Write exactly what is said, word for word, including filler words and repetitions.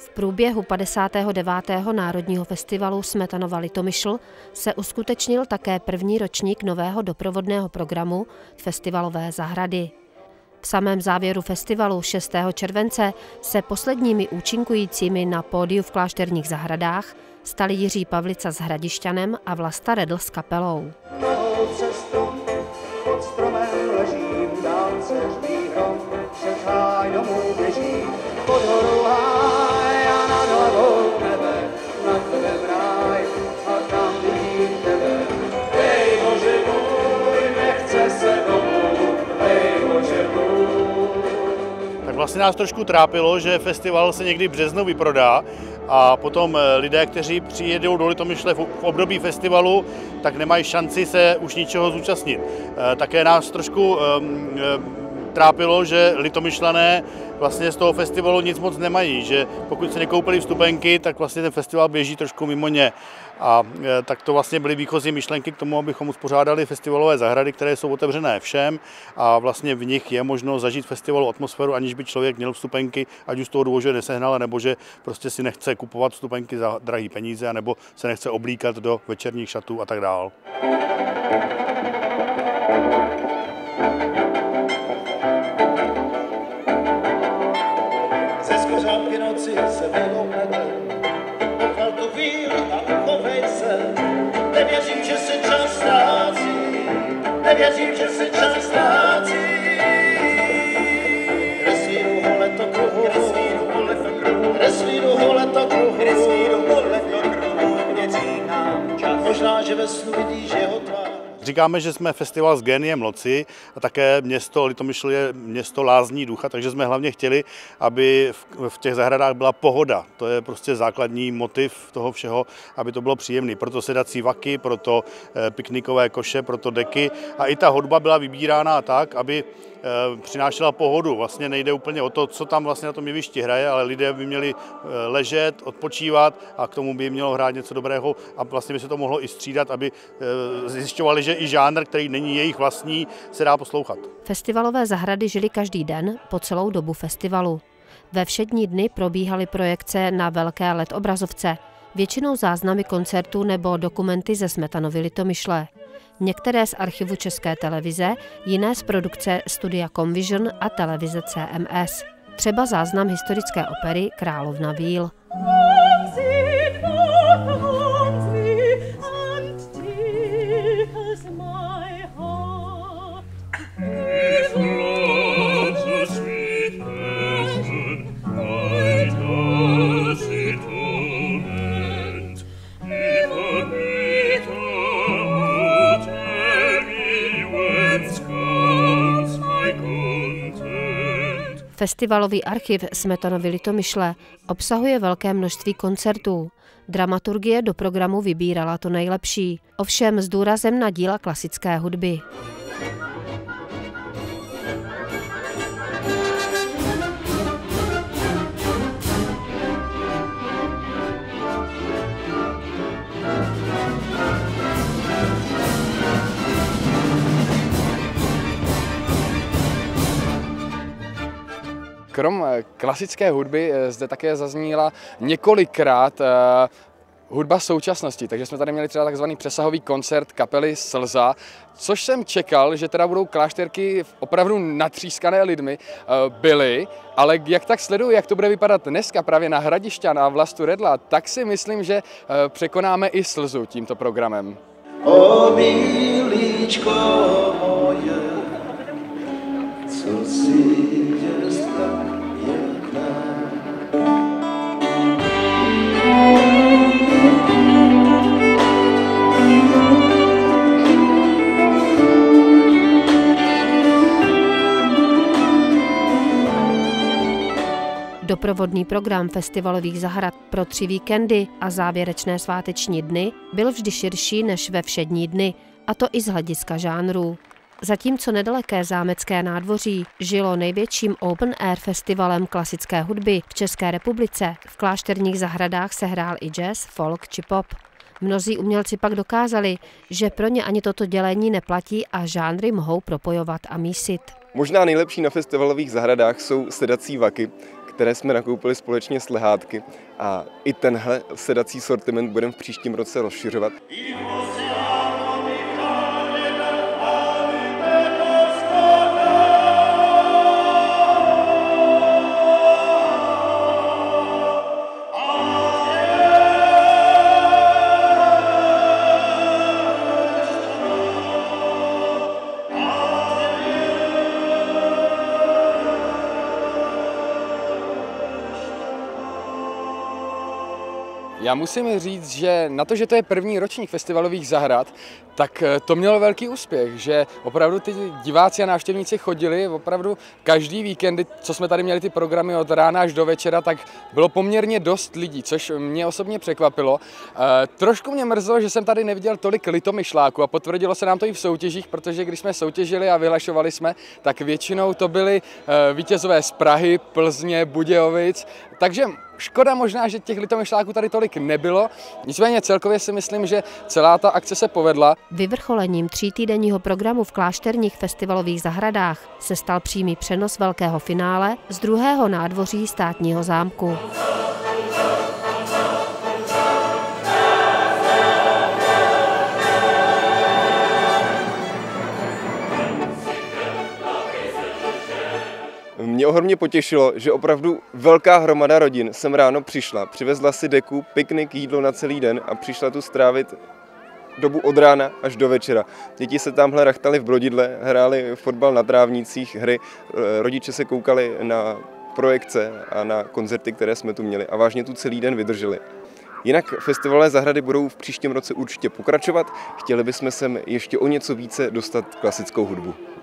V průběhu padesátého devátého Národního festivalu Smetanova Litomyšl se uskutečnil také první ročník nového doprovodného programu Festivalové zahrady. V samém závěru festivalu šestého července se posledními účinkujícími na pódiu v Klášterních zahradách stali Jiří Pavlica s Hradišťanem a Vlasta Redl s kapelou. Tak vlastně nás trošku trápilo, že festival se někdy v březnu vyprodá a potom lidé, kteří přijedou do Litomyšle v období festivalu, tak nemají šanci se už ničeho zúčastnit. Také nás trošku trápilo, že Litomyšlané vlastně z toho festivalu nic moc nemají, že pokud se nekoupili vstupenky, tak vlastně ten festival běží trošku mimo ně. A tak to vlastně byly výchozí myšlenky k tomu, abychom uspořádali festivalové zahrady, které jsou otevřené všem a vlastně v nich je možno zažít festivalu atmosféru, aniž by člověk měl vstupenky, ať už z toho důvodu, že nesehnal, nebo že prostě si nechce kupovat vstupenky za drahé peníze, nebo se nechce oblíkat do večerních šatů a tak dál. Se vyloupnete, pochval tu chvíli a uchovej se. Nevěřím, že se čas ztrácí, nevěřím, že se čas ztrácí. Kresvínu holetokruhu, kresvínu holetokruhu, kresvínu holetokruhu, kresvínu holetokruhu, mě říkám čas. Možná, že ve snu vidíš jeho tvář. Říkáme, že jsme festival s géniem loci a také město Litomyšl je město lázní ducha, takže jsme hlavně chtěli, aby v těch zahradách byla pohoda. To je prostě základní motiv toho všeho, aby to bylo příjemné. Proto sedací vaky, proto piknikové koše, proto deky a i ta hudba byla vybírána tak, aby přinášela pohodu. Vlastně nejde úplně o to, co tam vlastně na tom jevišti hraje, ale lidé by měli ležet, odpočívat a k tomu by mělo hrát něco dobrého a vlastně by se to mohlo i střídat, aby zjišťovali, že i žánr, který není jejich vlastní, se dá poslouchat. Festivalové zahrady žily každý den po celou dobu festivalu. Ve všední dny probíhaly projekce na velké el é dé obrazovce, většinou záznamy koncertů nebo dokumenty ze Smetanovy Litomyšle. Některé z archivu České televize, jiné z produkce studia Comvision a televize C M S. Třeba záznam historické opery Královna víl. Festivalový archiv Smetanovy Litomyšle obsahuje velké množství koncertů. Dramaturgie do programu vybírala to nejlepší, ovšem s důrazem na díla klasické hudby. Krom klasické hudby zde také zazníla několikrát hudba současnosti, takže jsme tady měli třeba takzvaný přesahový koncert kapely Slza, což jsem čekal, že teda budou klášterky opravdu natřískané lidmi, byly, ale jak tak sleduju, jak to bude vypadat dneska právě na Hradišťan a Vlastu Redla, tak si myslím, že překonáme i Slzu tímto programem. O milíčko moje, co si Doprovodný program festivalových zahrad pro tři víkendy a závěrečné sváteční dny byl vždy širší než ve všední dny, a to i z hlediska žánrů. Zatímco nedaleké Zámecké nádvoří žilo největším open air festivalem klasické hudby v České republice, v Klášterních zahradách se hrál i jazz, folk či pop. Mnozí umělci pak dokázali, že pro ně ani toto dělení neplatí a žánry mohou propojovat a mísit. Možná nejlepší na festivalových zahradách jsou sedací vaky, které jsme nakoupili společně s Lehátky. A i tenhle sedací sortiment budeme v příštím roce rozšiřovat. Já musím říct, že na to, že to je první ročník festivalových zahrad, tak to mělo velký úspěch, že opravdu ty diváci a návštěvníci chodili opravdu každý víkendy, co jsme tady měli ty programy od rána až do večera, tak bylo poměrně dost lidí, což mě osobně překvapilo. E, trošku mě mrzelo, že jsem tady neviděl tolik litomyšláků a potvrdilo se nám to i v soutěžích, protože když jsme soutěžili a vyhlašovali jsme, tak většinou to byli e, vítězové z Prahy, Plzně, Budějovic, takže škoda možná, že těch litomyšláků tady tolik nebylo, nicméně celkově si myslím, že celá ta akce se povedla. Vyvrcholením třítýdenního programu v klášterních festivalových zahradách se stal přímý přenos velkého finále z druhého nádvoří státního zámku. Mě ohromně potěšilo, že opravdu velká hromada rodin sem ráno přišla, přivezla si deku, piknik, jídlo na celý den a přišla tu strávit dobu od rána až do večera. Děti se tamhle rachtali v brodidle, hráli fotbal na trávnících, hry, rodiče se koukali na projekce a na koncerty, které jsme tu měli a vážně tu celý den vydrželi. Jinak festivalové zahrady budou v příštím roce určitě pokračovat, chtěli bychom sem ještě o něco více dostat klasickou hudbu.